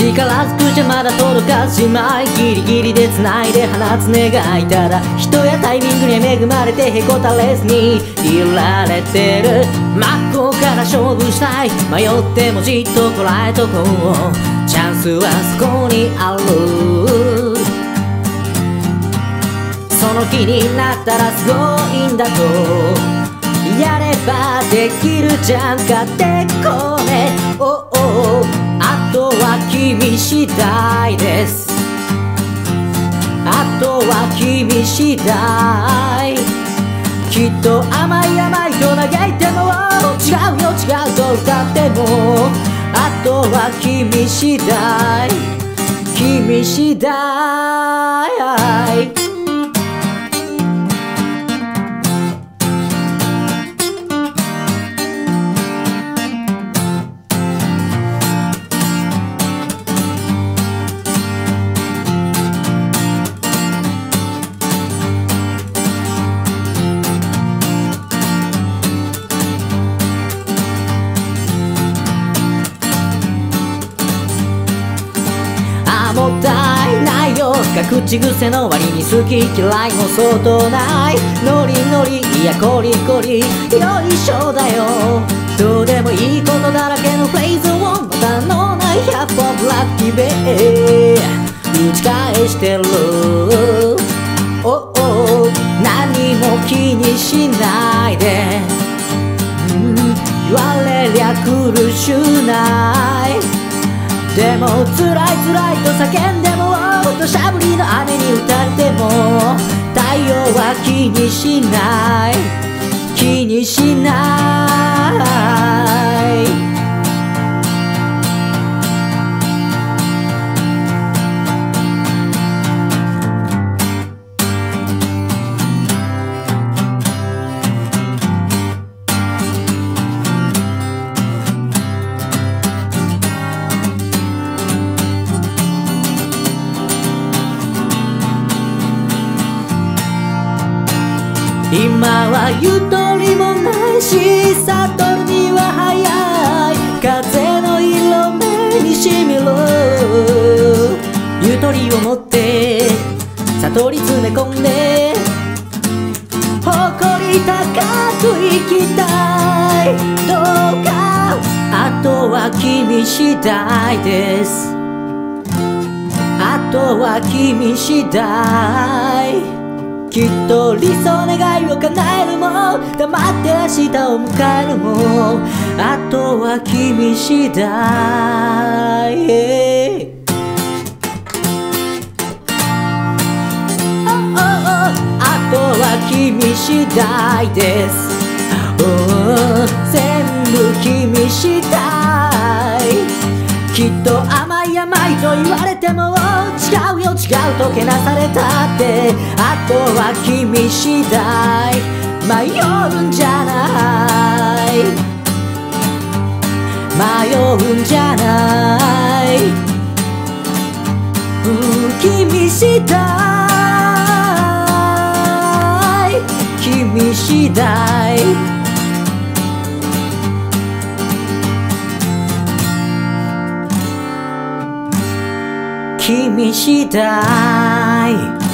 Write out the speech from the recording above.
力ずくじゃまだ届かずじまい、ギリギリで繋いで放つ願い。ただ人やタイミングに恵まれてへこたれずにいられてる。真っ向から勝負したい、迷ってもじっとこらえとこう。チャンスはそこにある。その気になったらすごいんだと、やればできるじゃんかってこれ、あとは君次第です。あとは君次第。きっと甘い甘いと嘆いても違うよ違うと歌っても、あとは君次第君次第。もったいないよ、口癖の割に好き嫌いも相当ない。ノリノリいやコリコリよいしょだよ。どうでもいいことだらけのフレーズをまたのない100本ブラッキーベ打ち返してる。何も気にしないで、言われりゃ苦しゅない。でも辛い辛いと叫んでも土砂降りの雨に打たれても太陽は気にしない気にしない。今はゆとりもないし悟るには早い。風の色目にしみる。ゆとりを持って悟り詰め込んで誇り高く生きたい。どうかあとは君次第です。あとは君次第。きっと理想願いを叶えるも黙って明日を迎えるもあとは君次第。あとは君次第です。全部君次第。きっと甘い甘いと言われても違うよ違うとけなされたって、あとは君次第。迷うんじゃない迷うんじゃない、君次第君次第。君次第。